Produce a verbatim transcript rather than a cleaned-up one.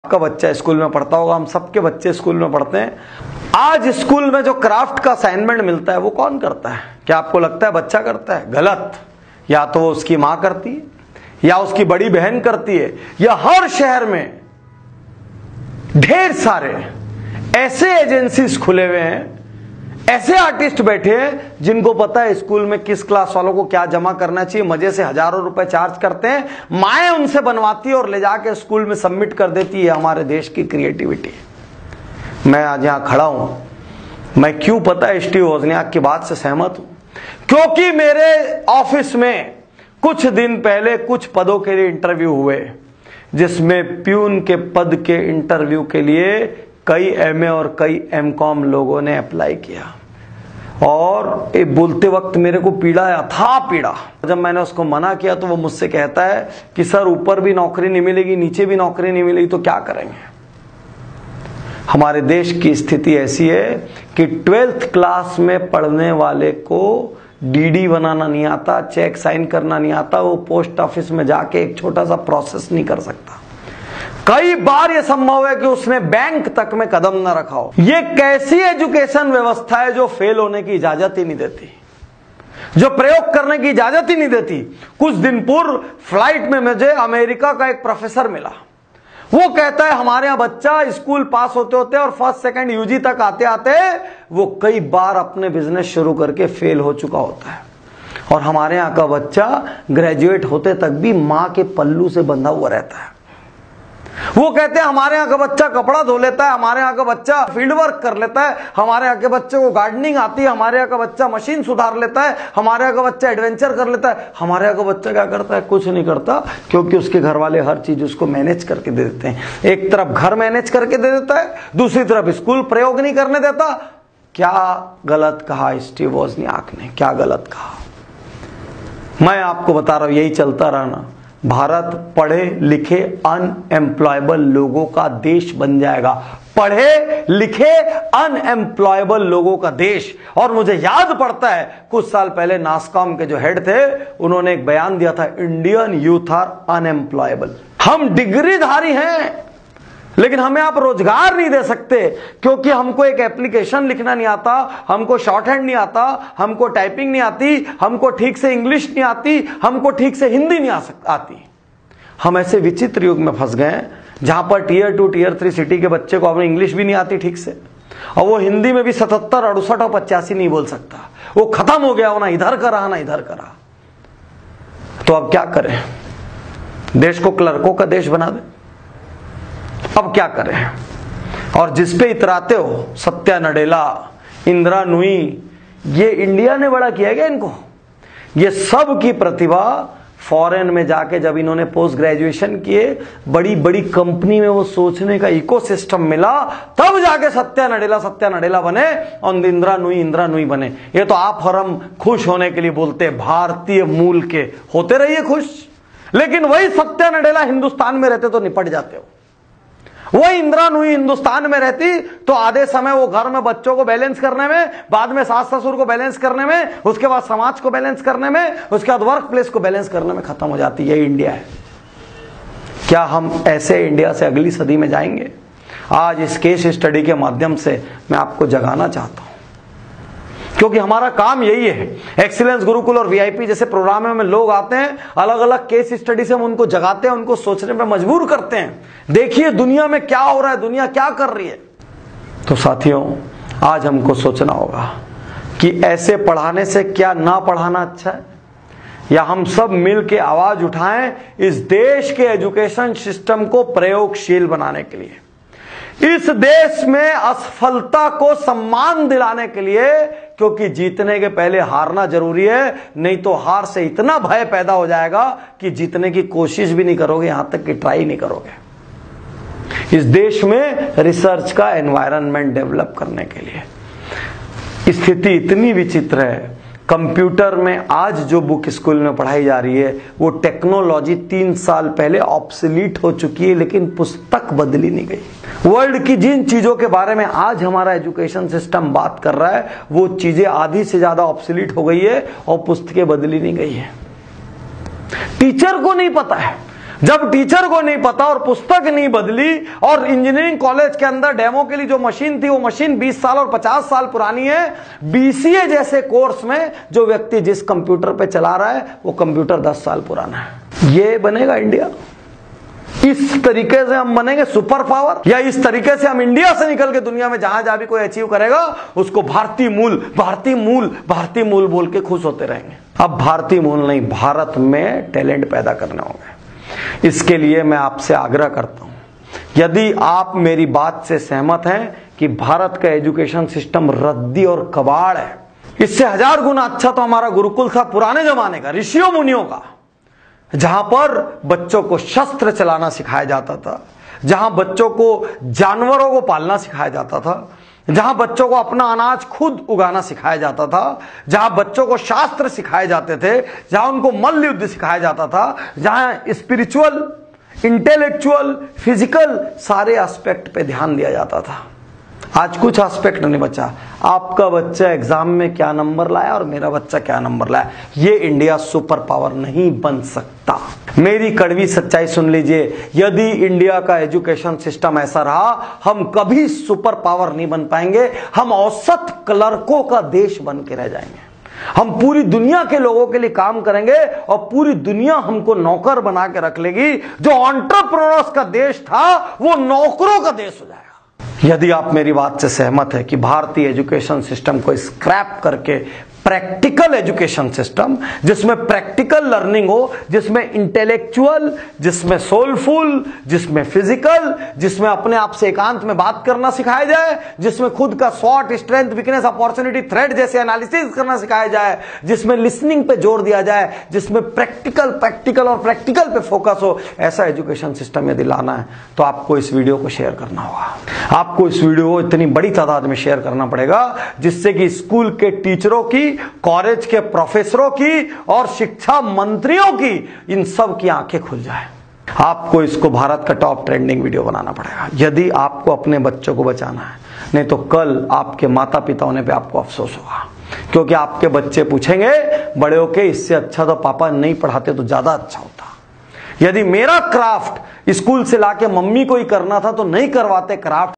आपका बच्चा स्कूल में पढ़ता होगा, हम सबके बच्चे स्कूल में पढ़ते हैं। आज स्कूल में जो क्राफ्ट का असाइनमेंट मिलता है वो कौन करता है? क्या आपको लगता है बच्चा करता है? गलत। या तो वो उसकी मां करती है या उसकी बड़ी बहन करती है, या हर शहर में ढेर सारे ऐसे एजेंसीज खुले हुए हैं, ऐसे आर्टिस्ट बैठे हैं जिनको पता है स्कूल में किस क्लास वालों को क्या जमा करना चाहिए। मजे से हजारों रुपए चार्ज करते हैं, माएं उनसे बनवाती है और ले जाके स्कूल में सबमिट कर देती है। हमारे देश की क्रिएटिविटी। मैं आज यहां खड़ा हूं, मैं क्यों पता है स्टीव वोजनियाक की बात से सहमत हूं? क्योंकि मेरे ऑफिस में कुछ दिन पहले कुछ पदों के लिए इंटरव्यू हुए, जिसमें प्यून के पद के इंटरव्यू के लिए कई एमए और कई एमकॉम लोगों ने अप्लाई किया। और ये बोलते वक्त मेरे को पीड़ा है, अथाह पीड़ा। जब मैंने उसको मना किया तो वो मुझसे कहता है कि सर ऊपर भी नौकरी नहीं मिलेगी, नीचे भी नौकरी नहीं मिलेगी, तो क्या करेंगे? हमारे देश की स्थिति ऐसी है कि ट्वेल्थ क्लास में पढ़ने वाले को डीडी बनाना नहीं आता, चेक साइन करना नहीं आता, वो पोस्ट ऑफिस में जाके एक छोटा सा प्रोसेस नहीं कर सकता। कई बार यह संभव है कि उसने बैंक तक में कदम न रखा हो। यह कैसी एजुकेशन व्यवस्था है जो फेल होने की इजाजत ही नहीं देती, जो प्रयोग करने की इजाजत ही नहीं देती। कुछ दिन पूर्व फ्लाइट में मुझे अमेरिका का एक प्रोफेसर मिला। वो कहता है हमारे यहां बच्चा स्कूल पास होते होते और फर्स्ट सेकंड यूजी तक आते आते वो कई बार अपने बिजनेस शुरू करके फेल हो चुका होता है, और हमारे यहां का बच्चा ग्रेजुएट होते तक भी मां के पल्लू से बंधा हुआ रहता है। वो कहते हैं हमारे यहाँ का बच्चा कपड़ा धो लेता है, हमारे यहाँ का बच्चा फील्ड वर्क कर लेता है, हमारे यहाँ के बच्चे को गार्डनिंग आती है, हमारे यहाँ का बच्चा मशीन सुधार लेता है, हमारे यहाँ का बच्चा एडवेंचर कर लेता है। हमारे यहाँ का बच्चा क्या करता है? कुछ नहीं करता, क्योंकि उसके घर वाले हर चीज उसको मैनेज करके दे देते हैं। एक तरफ घर मैनेज करके दे देता है, दूसरी तरफ स्कूल प्रयोग नहीं करने देता। क्या गलत कहा स्टीव वोजनियाक ने? क्या गलत कहा? मैं आपको बता रहा हूं, यही चलता रहना। भारत पढ़े लिखे अनएम्प्लॉयबल लोगों का देश बन जाएगा। पढ़े लिखे अनएम्प्लॉयबल लोगों का देश। और मुझे याद पड़ता है कुछ साल पहले नासकॉम के जो हेड थे, उन्होंने एक बयान दिया था, इंडियन यूथ आर अनएम्प्लॉयबल। हम डिग्रीधारी हैं लेकिन हमें आप रोजगार नहीं दे सकते, क्योंकि हमको एक एप्लीकेशन लिखना नहीं आता, हमको शॉर्ट हैंड नहीं आता, हमको टाइपिंग नहीं आती, हमको ठीक से इंग्लिश नहीं आती, हमको ठीक से हिंदी नहीं आ सक आती। हम ऐसे विचित्र युग में फंस गए हैं जहां पर tier two tier three city के बच्चे को अपनी इंग्लिश भी नहीं आती ठीक से, और वो हिंदी में भी सतहत्तर अड़सठ और पचासी नहीं बोल सकता। वो खत्म हो गया, वो ना इधर का रहा ना इधर का रहा। तो अब क्या करें? देश को क्लर्कों का देश बना दे? अब क्या करें? और जिस पे इतराते हो, सत्या नडेला, इंदिरा नूई, ये इंडिया ने बड़ा किया गया इनको। ये सब की प्रतिभा फॉरेन में जाके जब इन्होंने पोस्ट ग्रेजुएशन किए, बड़ी बड़ी कंपनी में वो सोचने का इकोसिस्टम मिला, तब जाके सत्या नडेला सत्या नडेला बने और इंदिरा नूई इंदिरा नूई बने। ये तो आप और हम खुश होने के लिए बोलते, भारतीय मूल के होते रहिए खुश, लेकिन वही सत्या नडेला हिंदुस्तान में रहते तो निपट जाते हो। वही इंदिरा नूई हिंदुस्तान में रहती तो आधे समय वो घर में बच्चों को बैलेंस करने में, बाद में सास ससुर को बैलेंस करने में, उसके बाद समाज को बैलेंस करने में, उसके बाद वर्क प्लेस को बैलेंस करने में खत्म हो जाती। यही इंडिया है। क्या हम ऐसे इंडिया से अगली सदी में जाएंगे? आज इस केस स्टडी के माध्यम से मैं आपको जगाना चाहता हूं, क्योंकि हमारा काम यही है। एक्सीलेंस गुरुकुल और वीआईपी जैसे प्रोग्रामों में लोग आते हैं, अलग अलग केस स्टडी से हम उनको जगाते हैं, उनको सोचने पे मजबूर करते हैं। देखिए दुनिया में क्या हो रहा है, दुनिया क्या कर रही है। तो साथियों, आज हमको सोचना होगा कि ऐसे पढ़ाने से क्या ना पढ़ाना अच्छा है, या हम सब मिल के आवाज उठाएं इस देश के एजुकेशन सिस्टम को प्रयोगशील बनाने के लिए, इस देश में असफलता को सम्मान दिलाने के लिए। क्योंकि जीतने के पहले हारना जरूरी है, नहीं तो हार से इतना भय पैदा हो जाएगा कि जीतने की कोशिश भी नहीं करोगे, यहां तक कि ट्राई नहीं करोगे। इस देश में रिसर्च का एनवायरनमेंट डेवलप करने के लिए स्थिति इतनी विचित्र है। कंप्यूटर में आज जो बुक स्कूल में पढ़ाई जा रही है वो टेक्नोलॉजी तीन साल पहले ऑब्सोलीट हो चुकी है, लेकिन पुस्तक बदली नहीं गई। वर्ल्ड की जिन चीजों के बारे में आज हमारा एजुकेशन सिस्टम बात कर रहा है वो चीजें आधी से ज्यादा ऑब्सोलीट हो गई है और पुस्तकें बदली नहीं गई है। टीचर को नहीं पता है, जब टीचर को नहीं पता और पुस्तक नहीं बदली और इंजीनियरिंग कॉलेज के अंदर डेमो के लिए जो मशीन थी वो मशीन बीस साल और पचास साल पुरानी है, बीसीए जैसे कोर्स में जो व्यक्ति जिस कंप्यूटर पे चला रहा है वो कंप्यूटर दस साल पुराना है। ये बनेगा इंडिया? इस तरीके से हम बनेंगे सुपर पावर, या इस तरीके से हम इंडिया से निकल के दुनिया में जहां जहां भी कोई अचीव करेगा उसको भारतीय मूल भारतीय मूल भारतीय मूल बोल के खुश होते रहेंगे? अब भारतीय मूल नहीं, भारत में टैलेंट पैदा करने होंगे। इसके लिए मैं आपसे आग्रह करता हूं, यदि आप मेरी बात से सहमत हैं कि भारत का एजुकेशन सिस्टम रद्दी और कबाड़ है, इससे हजार गुना अच्छा तो हमारा गुरुकुल था पुराने जमाने का, ऋषियों मुनियों का, जहां पर बच्चों को शस्त्र चलाना सिखाया जाता था, जहां बच्चों को जानवरों को पालना सिखाया जाता था, जहां बच्चों को अपना अनाज खुद उगाना सिखाया जाता था, जहां बच्चों को शास्त्र सिखाए जाते थे, जहां उनको मल्ल युद्ध सिखाया जाता था, जहां स्पिरिचुअल, इंटेलेक्चुअल, फिजिकल सारे एस्पेक्ट पे ध्यान दिया जाता था। आज कुछ एस्पेक्ट नहीं बचा। आपका बच्चा एग्जाम में क्या नंबर लाया और मेरा बच्चा क्या नंबर लाया, ये इंडिया सुपर पावर नहीं बन सकता। मेरी कड़वी सच्चाई सुन लीजिए, यदि इंडिया का एजुकेशन सिस्टम ऐसा रहा हम कभी सुपर पावर नहीं बन पाएंगे, हम औसत क्लर्कों का देश बन के रह जाएंगे। हम पूरी दुनिया के लोगों के लिए काम करेंगे और पूरी दुनिया हमको नौकर बना के रख लेगी। जो एंटरप्रेन्योर्स का देश था वो नौकरों का देश हो जाएगा। यदि आप मेरी बात से सहमत है कि भारतीय एजुकेशन सिस्टम को स्क्रैप करके प्रैक्टिकल एजुकेशन सिस्टम, जिसमें प्रैक्टिकल लर्निंग हो, जिसमें इंटेलेक्चुअल, जिसमें सोलफुल, जिसमें फिजिकल, जिसमें अपने आप से एकांत में बात करना सिखाया जाए, जिसमें खुद का स्वॉट, स्ट्रेंथ, वीकनेस, अपॉर्चुनिटी, थ्रेट जैसे एनालिसिस करना सिखाया जाए, जिसमें लिसनिंग पे जोर दिया जाए, जिसमें प्रैक्टिकल प्रैक्टिकल और प्रैक्टिकल पे फोकस हो, ऐसा एजुकेशन सिस्टम यदि लाना है तो आपको इस वीडियो को शेयर करना होगा। आपको इस वीडियो को इतनी बड़ी तादाद में शेयर करना पड़ेगा जिससे कि स्कूल के टीचरों की, कॉलेज के प्रोफेसरों की और शिक्षा मंत्रियों की, इन सब की आंखें खुल जाए। आपको इसको भारत का टॉप ट्रेंडिंग वीडियो बनाना पड़ेगा यदि आपको अपने बच्चों को बचाना है, नहीं तो कल आपके माता पिता होने पे आपको अफसोस होगा, क्योंकि आपके बच्चे पूछेंगे बड़े होके इससे अच्छा तो पापा नहीं पढ़ाते तो ज्यादा अच्छा होता। यदि मेरा क्राफ्ट स्कूल से लाके मम्मी को ही करना था तो नहीं करवाते क्राफ्ट।